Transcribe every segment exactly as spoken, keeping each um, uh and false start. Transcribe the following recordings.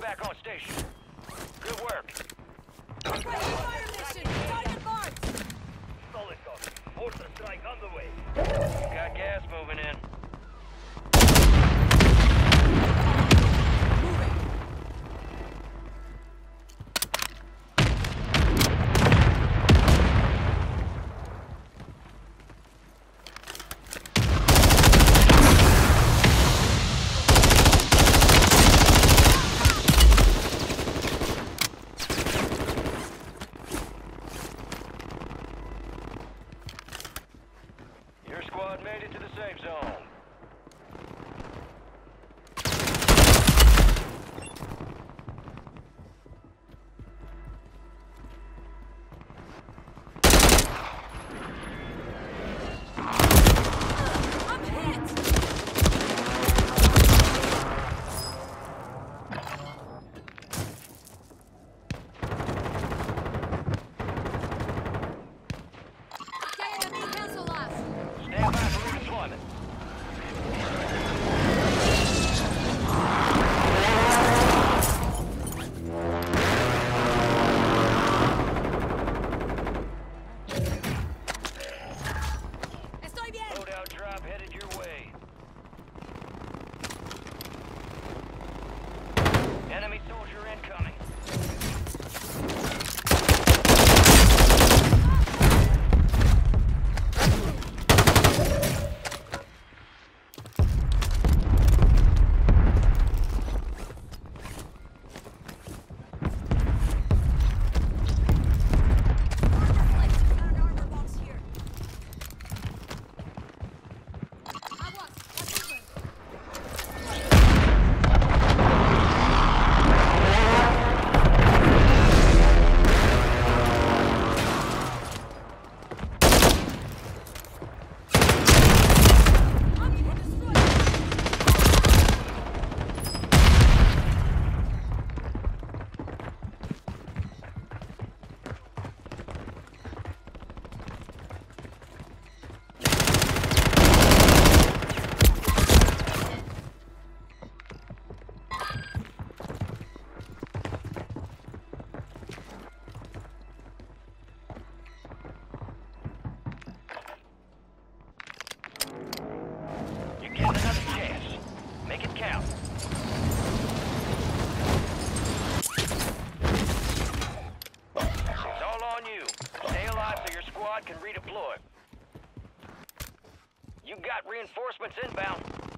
back on station. Good work. Fire mission! Target marked! Solid copy. Mortar strike on the way. Got gas moving in. Made it to the safe zone. I'm hit! Stand by for redeployment. Estoy bien! Loadout drop headed your way. Enemy soldier incoming. Get another chance. Make it count. It's all on you. Stay alive so your squad can redeploy. You got reinforcements inbound.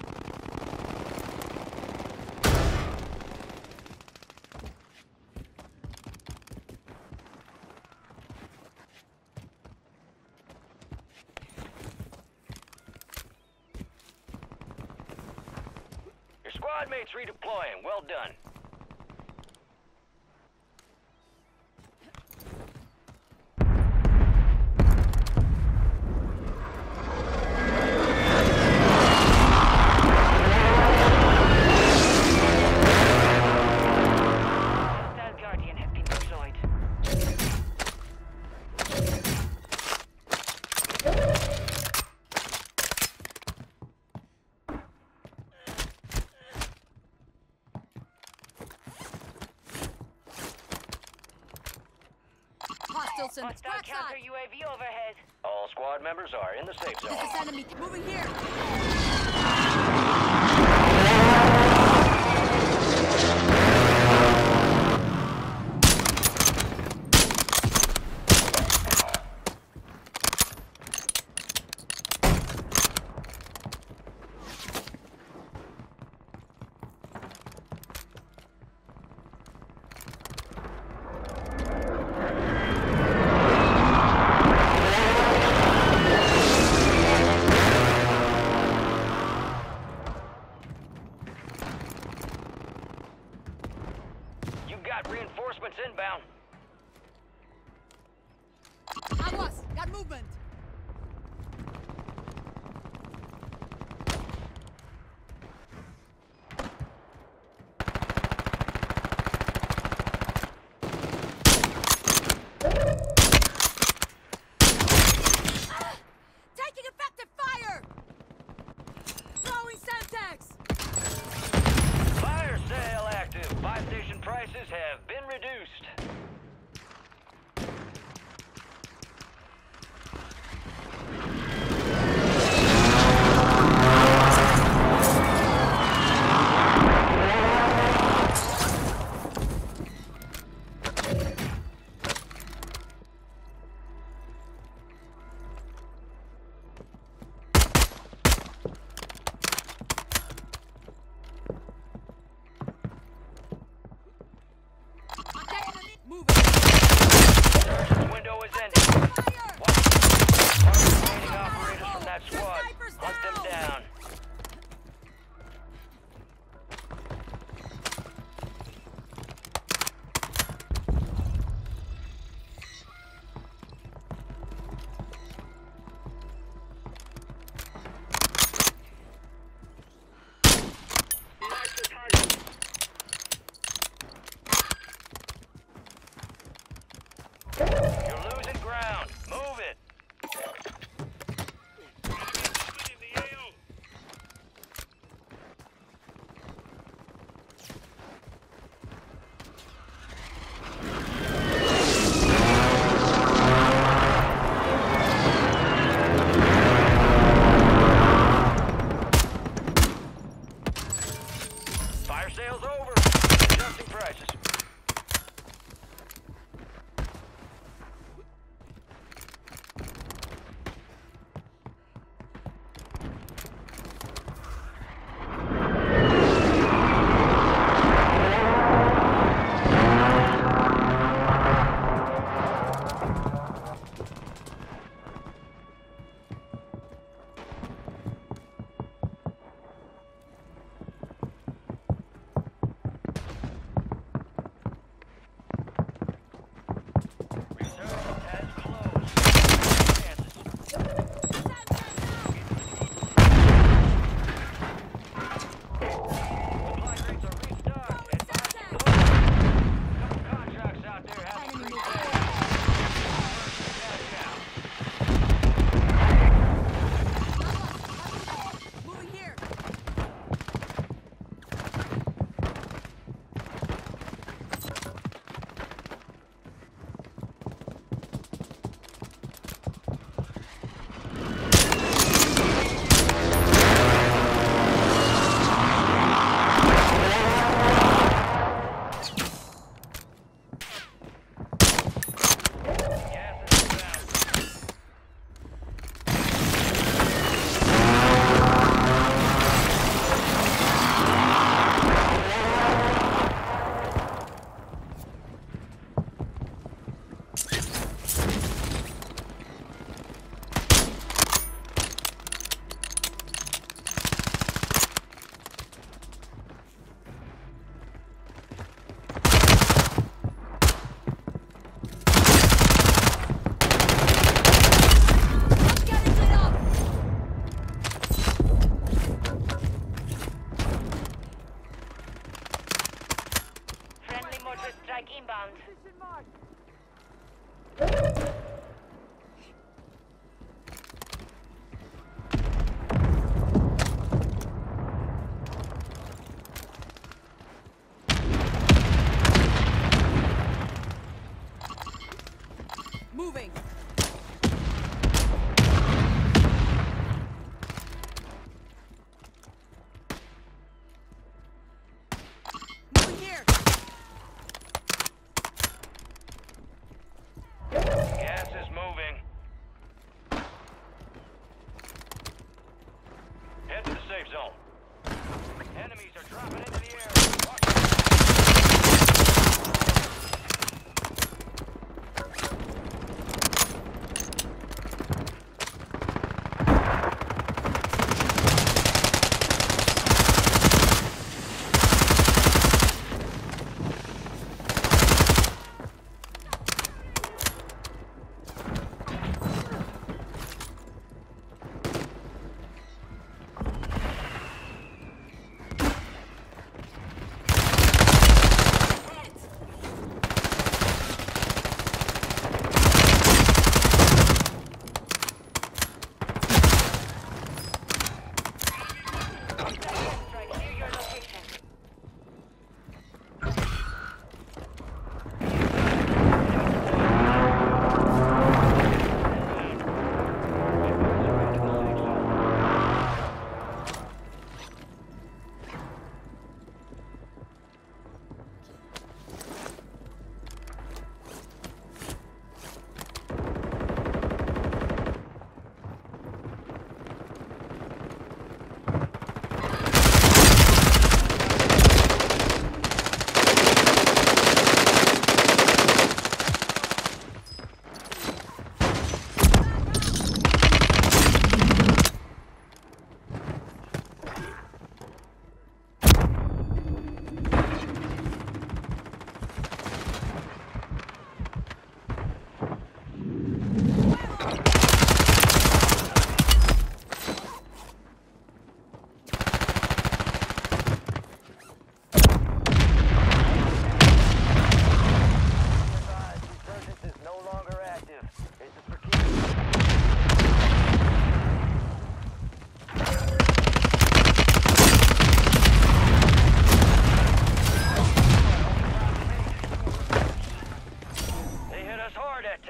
Squad mates redeploying. Well done. Hostile Guardian have been deployed. Hostile Hostile counter U A V overhead. All squad members are in the safe zone. This is enemy. Moving here. Reinforcements inbound. Aguas! Got movement! Ah! Taking effective fire! Throwing Semtex! Fire sale active. Buy Gas station prices have been reduced. Surgeon's window is ending. Watch the remaining operators from that squad. Hunt them down. You're losing ground. Move it. Fire sale's over. Adjusting prices. Strike inbound. Moving. Moving here. Gas is moving. Head to the safe zone. Enemies are dropping into the area. Watch out.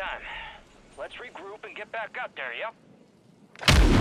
Anytime. Let's regroup and get back out there, yep?